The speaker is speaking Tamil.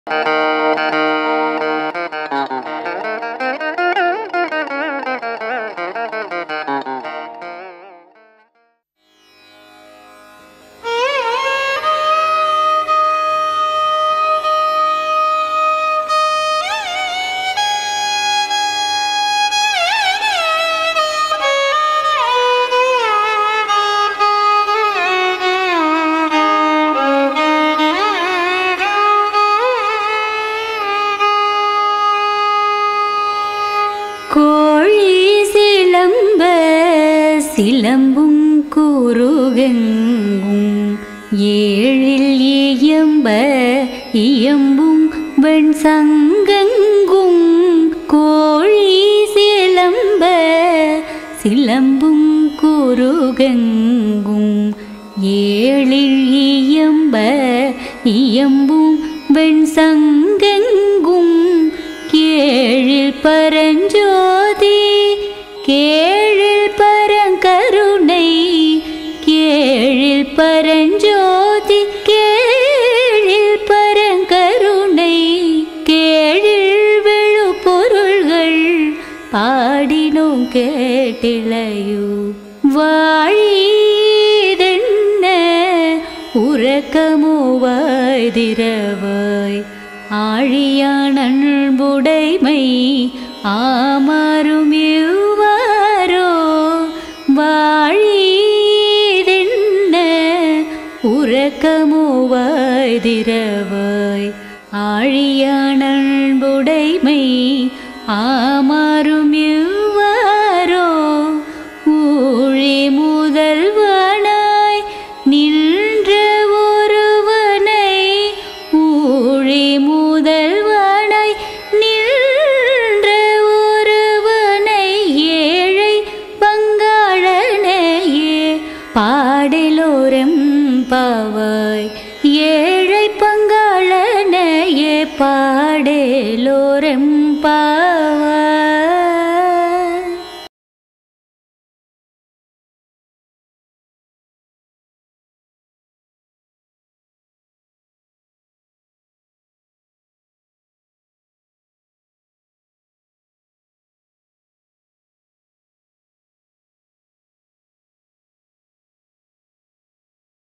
சிலம்பும் கூறுகெங்கும் ஏழில் இயம்ப இயம்பும் வெண் சங்கெங்கும் கோழி சிலம்ப சிலம்பும் கூறுகெங்கும் ஏழில் இயம்ப இயம்பும் வெண் சங்கெங்கும் கேழில் பரஞ்சோதி கேழில் பரங்கருணை கேழில் பரஞ்சோதி கேழில் பரங்கருணை கேழில் விழு பொருள்கள் பாடினோம் கேட்டிலையோ வாழிதென்ன உறக்கமோ வாய்திரவாய் ஆழியான் அன்புடைமை ஆமாறும் இவ்வாறோ வாழிதென்ன உறக்கமோ வாய்திரவாய் ஆழியான் அன்புடைமை ஆமாறும் இவ்வாறோ ஊழி முதல்வனாய் நின்ற ஒருவனை ஊழி முதல்வனாய் நின்ற ஒருவனை ஏழை பங்காளனையே பாடலோரம் பாவாய் ஏழை பங்காளனையே பாடலோரம் பாவாய்.